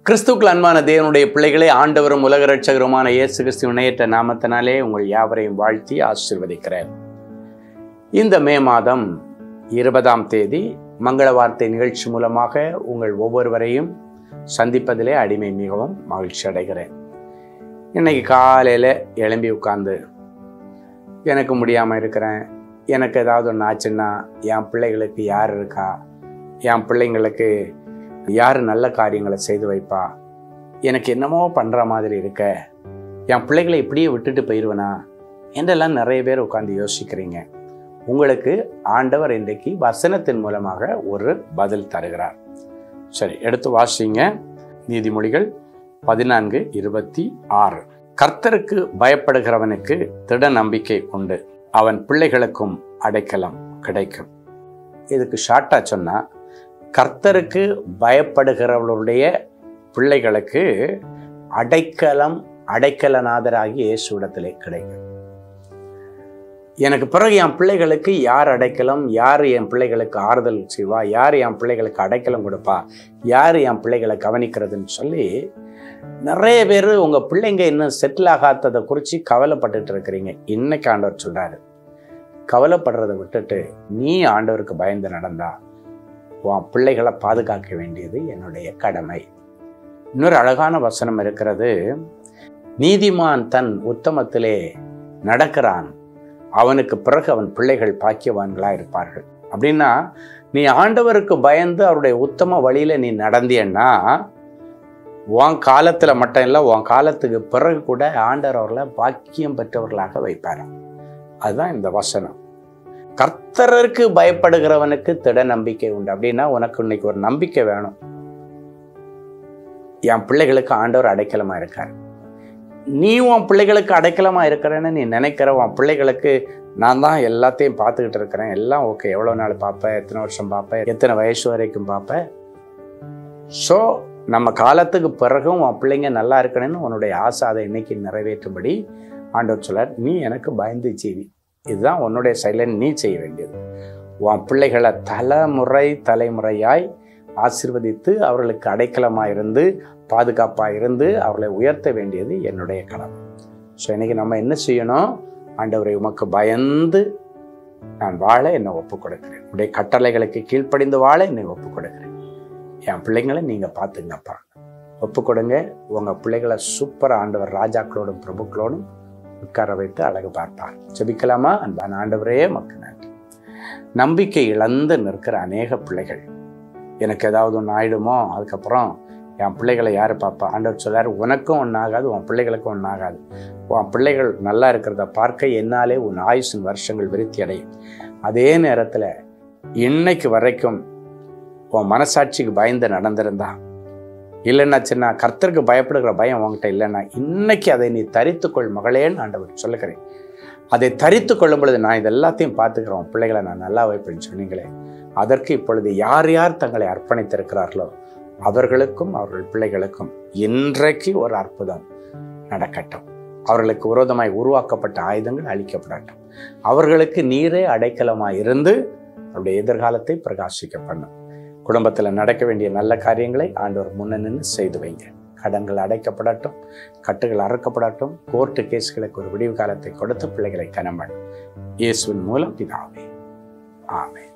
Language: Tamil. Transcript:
கிறிஸ்துவுக்குள் அன்பான தேவனுடைய பிள்ளைகளே, ஆண்டவரும் உலக இரட்சகருமான இயேசு கிறிஸ்து இணையற்ற நாமத்தினாலே உங்கள் யாவரையும் வாழ்த்தி ஆசீர்வதிக்கிறேன். இந்த மே மாதம் 20ஆம் தேதி மங்கள வார்த்தை நிகழ்ச்சி மூலமாக உங்கள் ஒவ்வொருவரையும் சந்திப்பதிலே அடிமை மிகவும் மகிழ்ச்சி அடைகிறேன். இன்னைக்கு காலையில் எழும்பி உட்கார்ந்து எனக்கு முடியாமல் இருக்கிறேன், எனக்கு ஏதாவது ஒன்று ஆச்சுன்னா என் பிள்ளைகளுக்கு யார் இருக்கா, என் பிள்ளைங்களுக்கு யார் நல்ல காரியங்களை செய்து வைப்பா, எனக்கு என்னமோ பண்ணுற மாதிரி இருக்க, என் பிள்ளைகளை இப்படியே விட்டுட்டு போயிடுவேனா என்றெல்லாம் நிறைய பேர் உட்காந்து யோசிக்கிறீங்க. உங்களுக்கு ஆண்டவர் இன்றைக்கு வசனத்தின் மூலமாக ஒரு பதில் தருகிறார். சரி, எடுத்து வாசிங்க. நீதிமொழிகள் 14:26. கர்த்தருக்கு பயப்படுகிறவனுக்கு திட நம்பிக்கை உண்டு, அவன் பிள்ளைகளுக்கும் அடைக்கலம் கிடைக்கும். இதுக்கு ஷார்ட்டா சொன்னா, கர்த்தருக்கு பயப்படுகிறவர்களுடைய பிள்ளைகளுக்கு அடைக்கலநாதராகி இயேசுவிடத்திலே கிடைக்கும். எனக்கு பிறகு என் பிள்ளைகளுக்கு யார் அடைக்கலம், யார் என் பிள்ளைகளுக்கு ஆறுதல் செய்வா, யார் என் பிள்ளைகளுக்கு அடைக்கலம் கொடுப்பா, யார் என் பிள்ளைகளை கவனிக்கிறதுன்னு சொல்லி நிறைய பேர் உங்கள் பிள்ளைங்க இன்னும் செட்டில் ஆகாததை குறித்து கவலைப்பட்டுட்டு இருக்கிறீங்க. இன்னைக்கு ஆண்டவர் சொல்கிறாரு, கவலைப்படுறதை விட்டுட்டு நீ ஆண்டவருக்கு பயந்து நடந்தா உன் பிள்ளைகளை பாதுகாக்க வேண்டியது என்னுடைய கடமை. இன்னொரு அழகான வசனம் இருக்கிறது, நீதிமான் தன் உத்தமத்திலே நடக்கிறான், அவனுக்கு பிறகு அவன் பிள்ளைகள் பாக்கியவான்களாக இருப்பார்கள். அப்படின்னா நீ ஆண்டவருக்கு பயந்து அவருடைய உத்தம வழியில் நீ நடந்தியன்னா உன் காலத்தில் மட்டும் இல்லை, உன் காலத்துக்கு பிறகு கூட ஆண்டவர் அவர்களை பாக்கியம் பெற்றவர்களாக வைப்பார். அதுதான் இந்த வசனம். கர்த்தருக்கு பயப்படுகிறவனுக்கு திட நம்பிக்கை உண்டு. அப்படின்னா உனக்கு இன்னைக்கு ஒரு நம்பிக்கை வேணும், என் பிள்ளைகளுக்கு ஆண்டவர் அடைக்கலமாக இருக்கார். நீ உன் பிள்ளைகளுக்கு அடைக்கலமாக இருக்கிறேன்னு நீ நினைக்கிற உன் பிள்ளைகளுக்கு நான் தான் எல்லாத்தையும் பார்த்துக்கிட்டு இருக்கிறேன், எல்லாம் ஓகே, எவ்வளோ நாள் பார்ப்பேன், எத்தனை வருஷம் பார்ப்பேன், எத்தனை வயசு வரைக்கும் பார்ப்பேன். ஸோ நம்ம காலத்துக்கு பிறகும் உன் பிள்ளைங்க நல்லா இருக்கணும்னு உன்னுடைய ஆசை, அதை இன்னைக்கு நிறைவேற்றும்படி ஆண்டவர் சொல்லார், நீ எனக்கு பயந்து ஜீவி. இதுதான் உன்னுடைய சைலண்ட் நீ செய்ய வேண்டியது. உன் பிள்ளைகளை தலைமுறையாய் ஆசீர்வதித்து அவர்களுக்கு அடைக்கலமாக இருந்து பாதுகாப்பாக இருந்து அவர்களை உயர்த்த வேண்டியது என்னுடைய கடமை. ஸோ இன்னைக்கு நம்ம என்ன செய்யணும்? ஆண்டவரை உமக்கு பயந்து நான் வாழ என்னை ஒப்புக் கொடுக்கிறேன், உடைய கட்டளைகளுக்கு கீழ்ப்படிந்து வாழ என்னை ஒப்புக் கொடுக்கிறேன். என் பிள்ளைங்களை நீங்கள் பார்த்துங்கப்பா, ஒப்புக் கொடுங்க. உங்கள் பிள்ளைகளை சூப்பராக ஆண்டவர் ராஜாக்களோடும் பிரபுக்களோடும் உட்கார வைத்து அழகு பார்ப்பார். ஜெபிக்கலாமா? அன்பான ஆண்டவரே, மக்கள் நன்றி. நம்பிக்கை இழந்து நிற்கிற அநேக பிள்ளைகள், எனக்கு ஏதாவது ஒன்று ஆயிடுமோ, அதுக்கப்புறம் என் பிள்ளைகளை யார் பார்ப்பா? ஆண்டவர் சொல்லார், உனக்கும் ஒன்றாகாது, உன் பிள்ளைகளுக்கும் ஒன்றாகாது. உன் பிள்ளைகள் நல்லா இருக்கிறத பார்க்க என்னாலே உன் ஆயுசின் வருஷங்கள் விருத்தி அடையும். அதே நேரத்தில் இன்னைக்கு வரைக்கும் உன் மனசாட்சிக்கு பயந்து நடந்திருந்தா, இல்லைன்னா சின்ன கர்த்தருக்கு பயப்படுகிற பயம் உங்ககிட்ட இல்லைன்னா, இன்னைக்கு அதை நீ தரித்துக்கொள் மகளேன்னு ஆண்டவர் சொல்லுகிறேன். அதை தரித்து கொள்ளும் பொழுது நான் இது எல்லாத்தையும் பார்த்துக்கிறோம், பிள்ளைகளை நான் நல்லா வைப்பேன்னு சொன்னீங்களே, அதற்கு இப்பொழுது யார் யார் தங்களை அர்ப்பணித்திருக்கிறார்களோ அவர்களுக்கும் அவர்கள் பிள்ளைகளுக்கும் இன்றைக்கு ஒரு அற்புதம் நடக்கட்டும். அவர்களுக்கு விரோதமாய் உருவாக்கப்பட்ட ஆயுதங்கள் அழிக்கப்படட்டும். அவர்களுக்கு நீரே அடைக்கலமாய் இருந்து அவருடைய எதிர்காலத்தை பிரகாசிக்க பண்ணும். குடும்பத்தில் நடக்க வேண்டிய நல்ல காரியங்களை ஆண்டவர் முன்ன நின்று செய்து வைங்க. கடன்கள் அடைக்கப்படட்டும், கட்டுகள் அறுக்கப்படட்டும், கோர்ட்டு கேஸ்களுக்கு ஒரு விடிவு காலத்தை கொடுத்து பிள்ளைகளை கனம் பண்ணும். இயேசுவின் மூலம் பிதாவே, ஆமென்.